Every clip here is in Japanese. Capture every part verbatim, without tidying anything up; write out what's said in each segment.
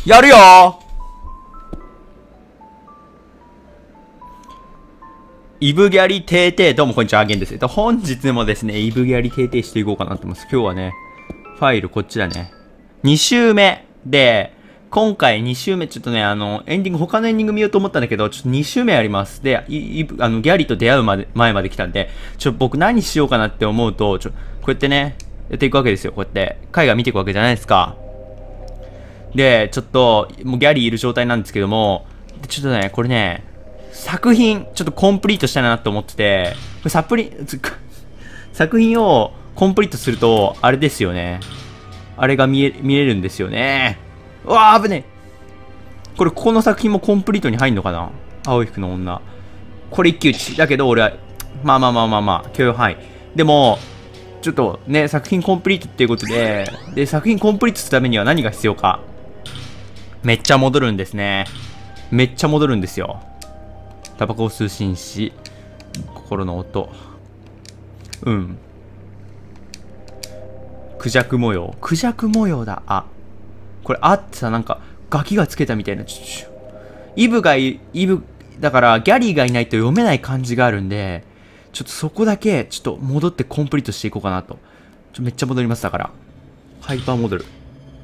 やるよー。イブギャリテーテー、どうもこんにちは、アゲンです。本日もですね、イブギャリテーテーしていこうかなと思います。今日はね、ファイルこっちだね。に週目で、今回に週目ちょっとね、あの、エンディング、他のエンディング見ようと思ったんだけど、ちょっとに週目あります。で、い、いあの、ギャリと出会うまで、前まで来たんで、ちょ、僕何しようかなって思うと、ちょ、こうやってね、やっていくわけですよ。こうやって、絵画見ていくわけじゃないですか。で、ちょっと、もうギャリいる状態なんですけども、ちょっとね、これね、作品、ちょっとコンプリートしたいなと思ってて、これサプリ、作品をコンプリートすると、あれですよね。あれが見え、見れるんですよね。うわー、危ねえ。これ、ここの作品もコンプリートに入んのかな？青い服の女。これ一騎打ち。だけど、俺は、まあまあまあまあまあ、許容範囲。でも、ちょっとね、作品コンプリートっていうことで、で、作品コンプリートするためには何が必要か。めっちゃ戻るんですね。めっちゃ戻るんですよ。タバコを通信し、心の音。うん。クジャク模様。クジャク模様だ。あ。これあってさ、なんか、ガキがつけたみたいな。ちょちょイブがい、イブ、だから、ギャリーがいないと読めない感じがあるんで、ちょっとそこだけ、ちょっと戻ってコンプリートしていこうかなと。ちょめっちゃ戻ります、だから。ハイパー戻る。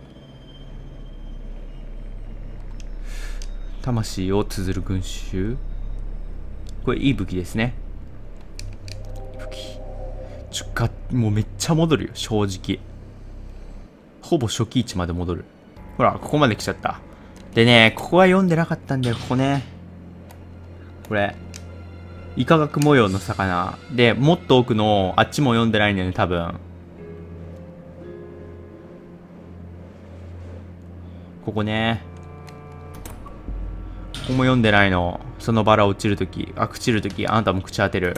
魂を綴る群衆。これいい武器ですね。武器。ちょ、が、もうめっちゃ戻るよ、正直。ほぼ初期位置まで戻る。ほら、ここまで来ちゃった。でね、ここは読んでなかったんだよ、ここね。これ。イカガク模様の魚。で、もっと奥の、あっちも読んでないんだよね、多分。ここね。ここも読んでないの。そのバラ落ちるとき、あ、朽ちるとき、あなたも口当てる。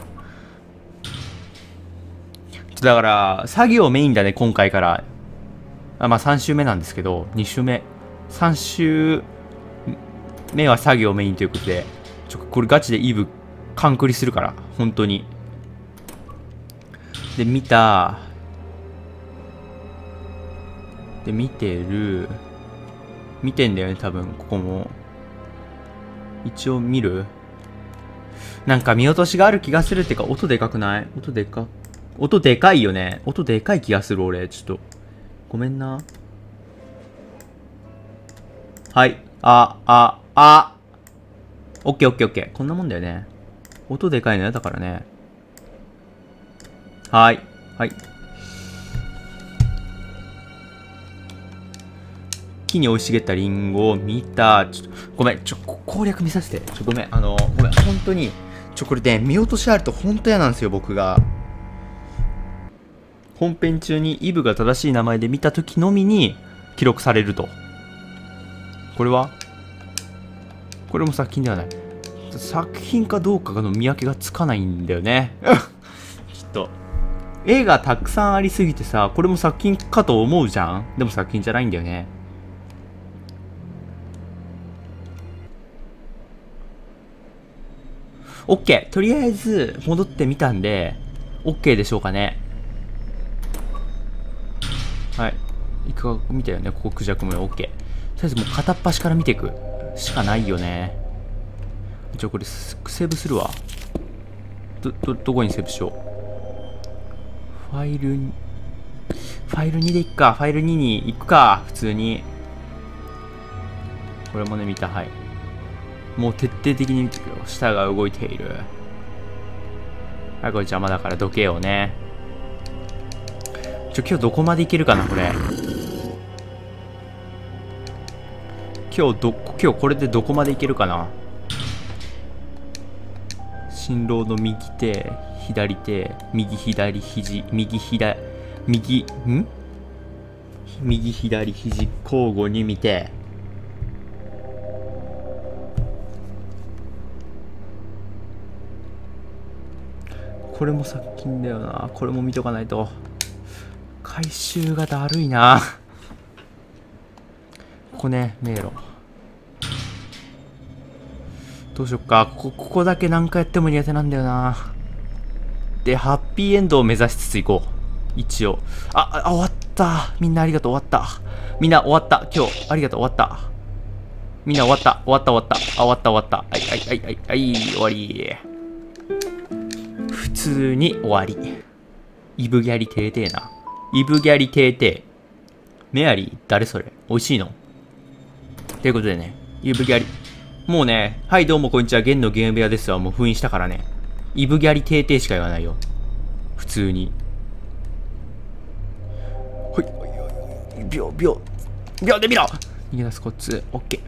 だから、作業メインだね、今回から。あ、まあさん週目なんですけど、に週目。さん週目は作業メインということで、ちょ、これガチでイブ、カンクリするから、本当に。で、見た。で、見てる。見てんだよね、多分、ここも。一応見る？なんか見落としがある気がするってか、音でかくない？音でか、音でかいよね。音でかい気がする、俺。ちょっと。ごめんな。はい。あ、あ、あ。オッケーオッケーオッケー。こんなもんだよね。音でかいのやだからね。はい。はい。木に生い茂ったリンゴを見た。ちょっと、ごめん。ちょ、攻略見させて。ちょ、ごめん。あの、ごめん。本当に。ちょ、これね、見落としあると本当嫌なんですよ、僕が。本編中にイブが正しい名前で見た時のみに記録されると。これはこれも作品ではない。作品かどうかの見分けがつかないんだよね。ちょっと。絵がたくさんありすぎてさ、これも作品かと思うじゃん？でも作品じゃないんだよね。OK。とりあえず、戻ってみたんで、OK でしょうかね。はい。いかが見たよね、ここクジャクも OK。とりあえずもう片っ端から見ていくしかないよね。じゃあこれ、セーブするわ。ど、ど、どこにセーブしよう。ファイルに、ファイルにでいくか。ファイルにに行くか。普通に。これもね、見た。はい。もう徹底的に見ていくよ。舌が動いている。はい、これ邪魔だからどけようね。ちょ、今日どこまでいけるかな、これ。今日ど、今日これでどこまでいけるかな。新郎の右手、左手、右左肘、右左、右、ん右左肘交互に見て、これも作品だよな。これも見とかないと。回収がだるいな。ここね、迷路。どうしよっか。ここ、ここだけ何回やっても苦手なんだよな。で、ハッピーエンドを目指しつつ行こう。一応。あ、あ、終わった。みんなありがとう、終わった。みんな終わった。今日、ありがとう、終わった。 みんな終わった。終わった終わった。あ、終わった終わった。はいはいはいはいはい、終わり。普通に終わり。イブギャリテーテーな。イブギャリテーテー。メアリー誰それ美味しいのということでね、イブギャリ。もうね、はいどうもこんにちは、ゲンのゲーム部屋ですわ。もう封印したからね。イブギャリテーテーしか言わないよ。普通に。ほい、秒、秒、秒で見ろ逃げ出すこっち、オッケー。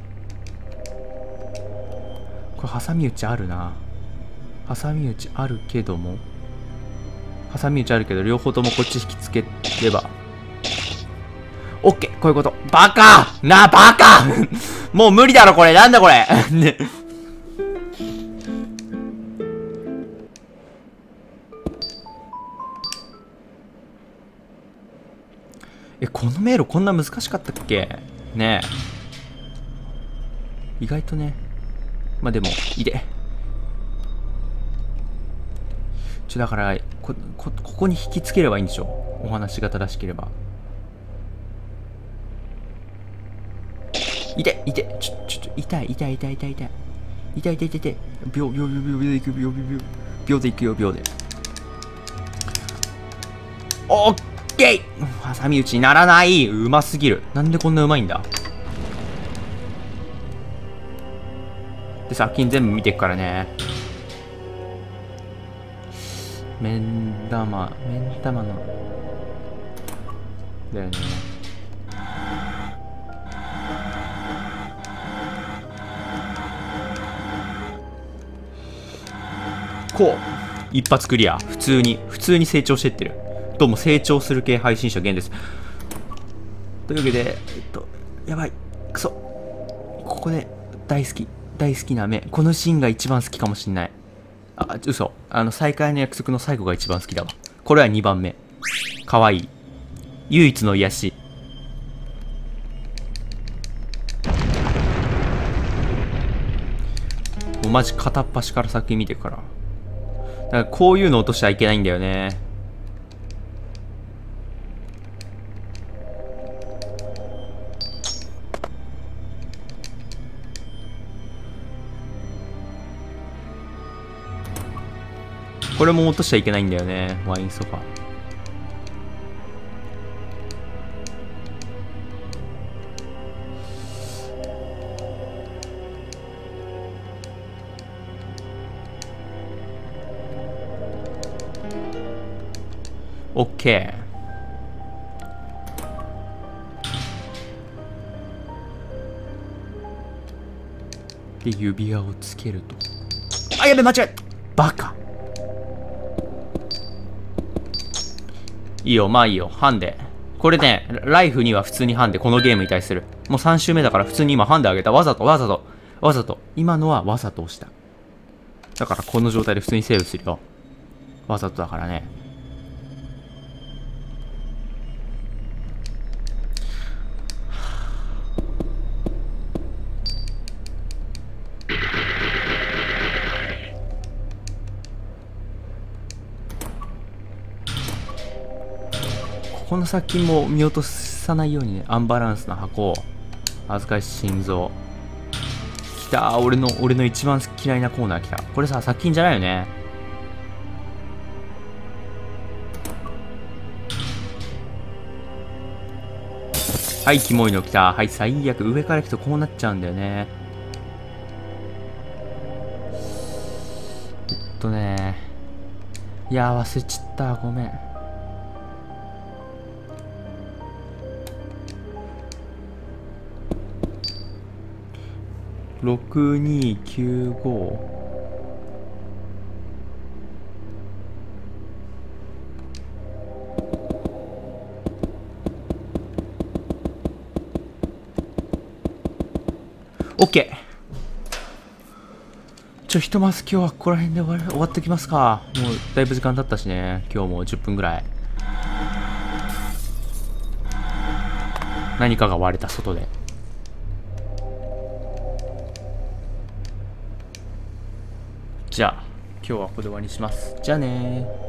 これ挟み撃ちあるな。挟み撃ちあるけども。挟み撃ちあるけど、両方ともこっち引きつければ。オッケーこういうこと。バカなあ、バカもう無理だろ、これ。なんだこれね。え、この迷路こんな難しかったっけねえ。意外とね。まあ、でも、いで。ちょ、だから、こ、こ、ここに引きつければいいんでしょ。お話が正しければ。痛い、痛い、ちょ、ちょ、ちょ、痛い、痛い、痛い、痛い、痛い。痛い、痛い、痛い、痛い。秒、秒、秒、秒でいく、秒、秒、秒。秒でいくよ、秒で。オッケー挟み撃ちにならない。うますぎる。なんでこんなうまいんだ。で、作品全部見ていくからね。目ん玉、目ん玉の。だよね。こう。一発クリア。普通に、普通に成長してってる。どうも成長する系配信者ゲンです。というわけで、えっと、やばい。くそ。ここで、大好き。大好きな目。このシーンが一番好きかもしんない。あ、嘘。あの、再会の約束の最後が一番好きだわ。これはにばんめ。かわいい。唯一の癒し。もうマジ片っ端から先見てるから。だからこういうの落としちゃいけないんだよね。これも落としちゃいけないんだよね。ワインソファ。オッケー。で、指輪をつけると。あ、やべ、間違えた。バカ。いいよ、まあいいよ。ハンデ。これね、ライフには普通にハンデ。このゲームに対する。もうさん周目だから普通に今ハンデあげた。わざと、わざと。わざと。今のはわざと押した。だからこの状態で普通にセーブするよ。わざとだからね。この先も見落とさないようにね、アンバランスな箱、預かり心臓。きたー、俺の、俺の一番嫌いなコーナー来た。これさ、作品じゃないよね。はい、キモいの来た。はい、最悪。上から行くとこうなっちゃうんだよね。えっとね。いやー、忘れちった。ごめん。ろくにきゅうご。オッケー。ちょ、ひとまず今日はここら辺で終わり終わってきますか。もうだいぶ時間経ったしね。今日もじゅっぷんぐらい。何かが割れた、外で。じゃあ、今日はここで終わりにします。じゃあねー。